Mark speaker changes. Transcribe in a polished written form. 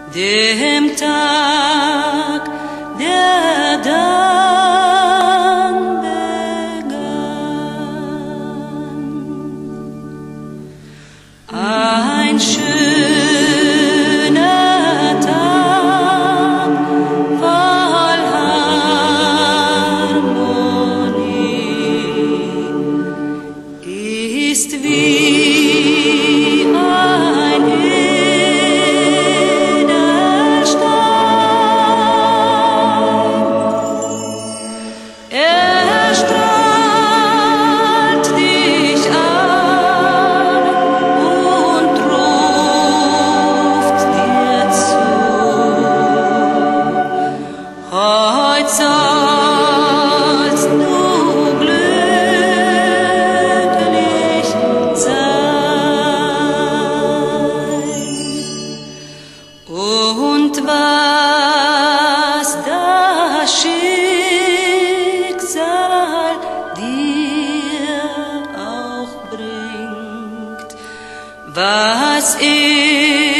Speaker 1: dem Tag, der dann begann. Ein schöner Tag voll Harmonie ist wie ein Er strahlt dich an und ruft dir zu. Heut sollst du glücklich sein. Und was das Schicksal dir auch bringt, was